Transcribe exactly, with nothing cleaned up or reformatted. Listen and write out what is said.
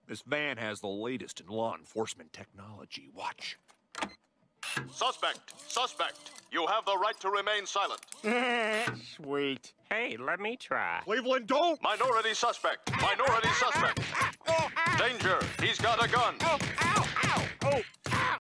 This van has the latest in law enforcement technology. Watch. Suspect! Suspect! You have the right to remain silent. Sweet. Hey, let me try. Cleveland, don't! Minority suspect! Minority suspect! Danger! He's got a gun!